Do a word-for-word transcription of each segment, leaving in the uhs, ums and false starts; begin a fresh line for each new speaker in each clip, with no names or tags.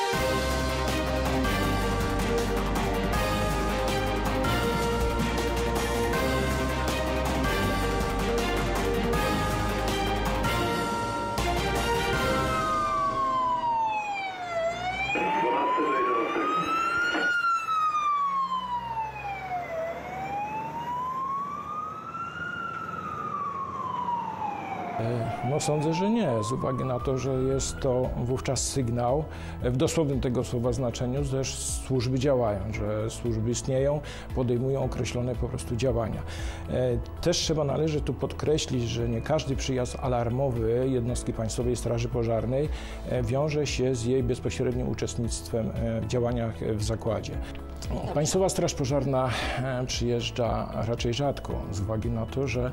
No sądzę, że nie, z uwagi na to, że jest to wówczas sygnał, w dosłownym tego słowa znaczeniu, że służby działają, że służby istnieją, podejmują określone po prostu działania. Też trzeba należy tu podkreślić, że nie każdy przyjazd alarmowy jednostki Państwowej Straży Pożarnej wiąże się z jej bezpośrednim uczestnictwem w działaniach w zakładzie. Państwowa Straż Pożarna przyjeżdża raczej rzadko, z uwagi na to, że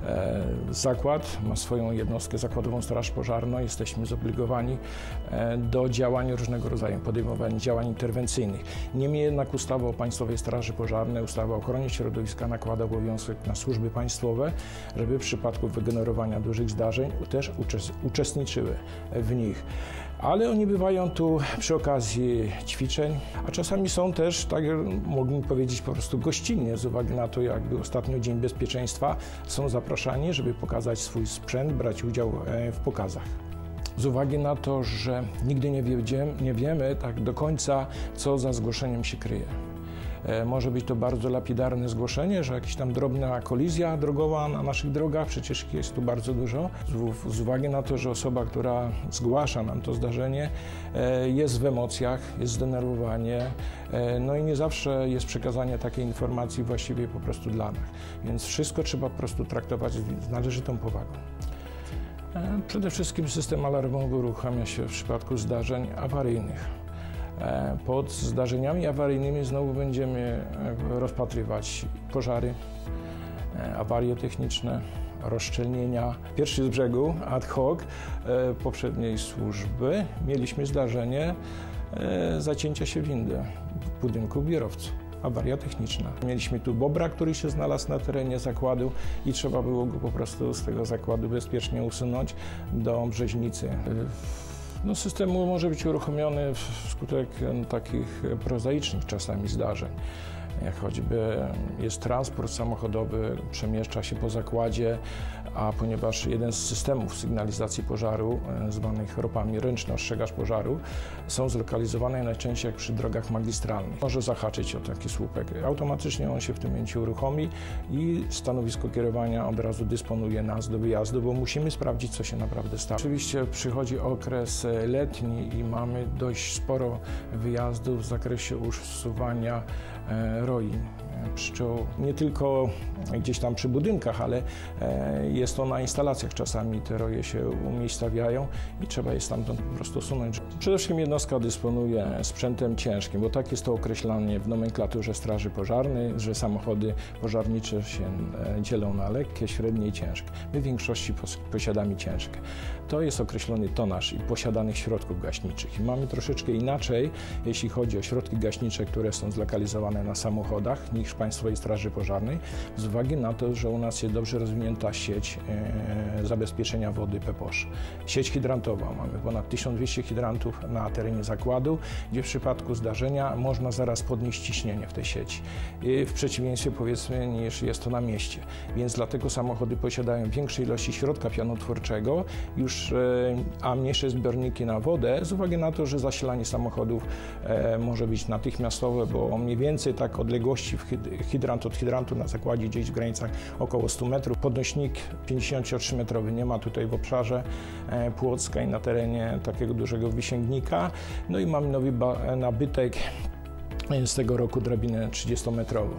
zakład ma swoją jednostkę zakładową Straż Pożarną. Jesteśmy zobligowani do działań różnego rodzaju, podejmowania działań interwencyjnych. Niemniej jednak ustawa o Państwowej Straży Pożarnej, ustawa o ochronie środowiska nakłada obowiązek na służby państwowe, żeby w przypadku wygenerowania dużych zdarzeń też uczestniczyły w nich. Ale oni bywają tu przy okazji ćwiczeń, a czasami są też, tak mógłbym powiedzieć, po prostu gościnnie, z uwagi na to, jak był ostatnio Dzień Bezpieczeństwa, są zapraszani, żeby pokazać swój sprzęt, brać udział w pokazach. Z uwagi na to, że nigdy nie wiemy, nie wiemy tak do końca, co za zgłoszeniem się kryje. Może być to bardzo lapidarne zgłoszenie, że jakaś tam drobna kolizja drogowa na naszych drogach, przecież jest tu bardzo dużo. Z, z uwagi na to, że osoba, która zgłasza nam to zdarzenie, jest w emocjach, jest zdenerwowanie, no i nie zawsze jest przekazanie takiej informacji właściwie po prostu dla nas. Więc wszystko trzeba po prostu traktować z należytą powagą. Przede wszystkim system alarmowy uruchamia się w przypadku zdarzeń awaryjnych. Pod zdarzeniami awaryjnymi znowu będziemy rozpatrywać pożary, awarie techniczne, rozszczelnienia. Pierwszy z brzegu, ad hoc, poprzedniej służby mieliśmy zdarzenie zacięcia się windy w budynku biurowcu. Awaria techniczna. Mieliśmy tu bobra, który się znalazł na terenie zakładu i trzeba było go po prostu z tego zakładu bezpiecznie usunąć do Brzeźnicy. No, system może być uruchomiony wskutek takich prozaicznych czasami zdarzeń, jak choćby jest transport samochodowy, przemieszcza się po zakładzie, a ponieważ jeden z systemów sygnalizacji pożaru, zwanych ropami ręczny ostrzegacz pożaru, są zlokalizowane najczęściej jak przy drogach magistralnych. Może zahaczyć o taki słupek. Automatycznie on się w tym momencie uruchomi i stanowisko kierowania od razu dysponuje nas do wyjazdu, bo musimy sprawdzić, co się naprawdę stało. Oczywiście przychodzi okres letni i mamy dość sporo wyjazdów w zakresie usuwania roi pszczół. Nie tylko gdzieś tam przy budynkach, ale jest to na instalacjach. Czasami te roje się umiejscawiają i trzeba je stamtąd po prostu usunąć. Przede wszystkim jednostka dysponuje sprzętem ciężkim, bo tak jest to określane w nomenklaturze Straży Pożarnej, że samochody pożarnicze się dzielą na lekkie, średnie i ciężkie. My w większości posiadamy ciężkie. To jest określony tonaż i posiadanych środków gaśniczych. I mamy troszeczkę inaczej, jeśli chodzi o środki gaśnicze, które są zlokalizowane na samochodach niż Państwowej Straży Pożarnej, z uwagi na to, że u nas jest dobrze rozwinięta sieć e, zabezpieczenia wody PEPOSZ. Sieć hydrantowa. Mamy ponad tysiąc dwieście hydrantów na terenie zakładu, gdzie w przypadku zdarzenia można zaraz podnieść ciśnienie w tej sieci. I w przeciwieństwie, powiedzmy, niż jest to na mieście. Więc dlatego samochody posiadają większe ilości środka pianotwórczego, już, e, a mniejsze zbiorniki na wodę, z uwagi na to, że zasilanie samochodów e, może być natychmiastowe, bo mniej więcej tak odległości w hydrant od hydrantu na zakładzie gdzieś w granicach około stu metrów. Podnośnik pięćdziesięciotrzymetrowy nie ma tutaj w obszarze Płocka i na terenie takiego dużego wysięgnika. No i mamy nowy nabytek z tego roku drabinę trzydziestometrową,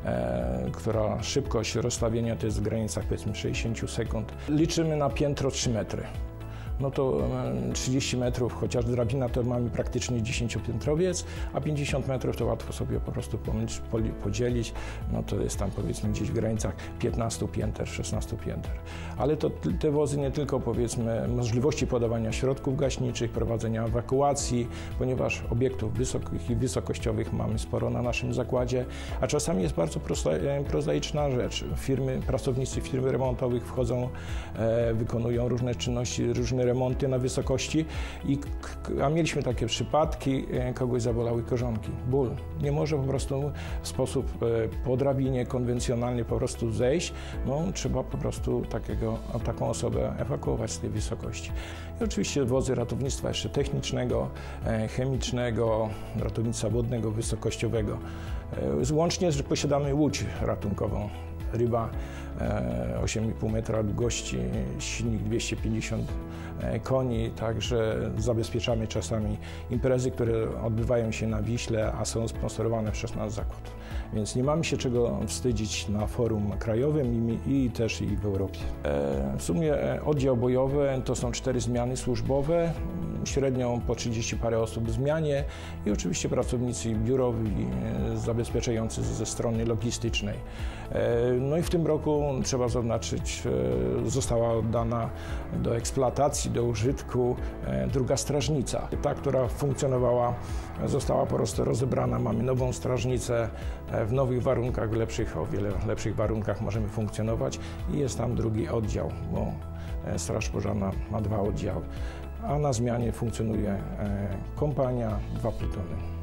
e, która szybkość rozstawienia to jest w granicach powiedzmy sześćdziesiąt sekund. Liczymy na piętro trzy metry. No to trzydzieści metrów, chociaż drabina to mamy praktycznie dziesięciopiętrowiec, a pięćdziesiąt metrów to łatwo sobie po prostu podzielić, no to jest tam powiedzmy gdzieś w granicach piętnastu pięter, szesnastu pięter. Ale to te wozy nie tylko powiedzmy możliwości podawania środków gaśniczych, prowadzenia ewakuacji, ponieważ obiektów wysokich i wysokościowych mamy sporo na naszym zakładzie, a czasami jest bardzo prosta, prozaiczna rzecz. Firmy, pracownicy firm remontowych wchodzą, e, wykonują różne czynności, różne remonty na wysokości, i, a mieliśmy takie przypadki, kogoś zabolały korzonki, ból. Nie może po prostu w sposób po drabinie konwencjonalnie po prostu zejść, no trzeba po prostu takiego, taką osobę ewakuować z tej wysokości. I oczywiście wozy ratownictwa jeszcze technicznego, chemicznego, ratownictwa wodnego, wysokościowego. Łącznie, że posiadamy łódź ratunkową. Ryba osiem i pół metra długości, silnik dwieście pięćdziesiąt koni, także zabezpieczamy czasami imprezy, które odbywają się na Wiśle, a są sponsorowane przez nasz zakład. Więc nie mamy się czego wstydzić na forum krajowym i, i też i w Europie. W sumie oddział bojowy to są cztery zmiany służbowe, średnio po trzydzieści parę osób w zmianie i oczywiście pracownicy biurowi zabezpieczający ze strony logistycznej. No i w tym roku trzeba zaznaczyć, została oddana do eksploatacji, do użytku druga strażnica. Ta, która funkcjonowała, została po prostu rozebrana. Mamy nową strażnicę w nowych warunkach, w lepszych, o wiele lepszych warunkach możemy funkcjonować i jest tam drugi oddział, bo Straż Pożarna ma dwa oddziały, a na zmianie funkcjonuje kompania, dwa plutony.